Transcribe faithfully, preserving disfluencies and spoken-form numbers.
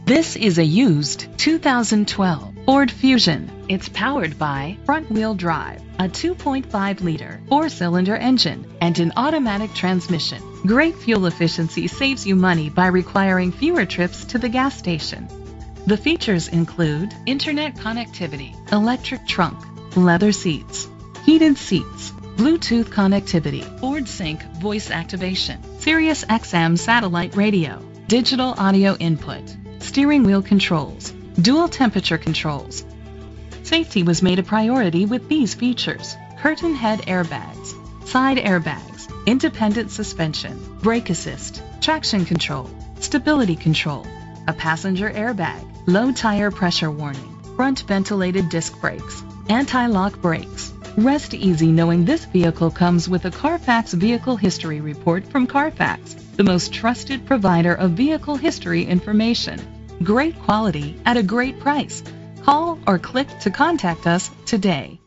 This is a used two thousand twelve Ford Fusion. It's powered by front-wheel drive, a two point five liter four-cylinder engine, and an automatic transmission. Great fuel efficiency saves you money by requiring fewer trips to the gas station. The features include internet connectivity, electric trunk, leather seats, heated seats, Bluetooth connectivity, Ford Sync voice activation, Sirius X M satellite radio, digital audio input, steering wheel controls, dual temperature controls. Safety was made a priority with these features: curtain head airbags, side airbags, independent suspension, brake assist, traction control, stability control, a passenger airbag, low tire pressure warning, front ventilated disc brakes, anti-lock brakes. Rest easy knowing this vehicle comes with a Carfax Vehicle History Report from Carfax, the most trusted provider of vehicle history information. Great quality at a great price. Call or click to contact us today.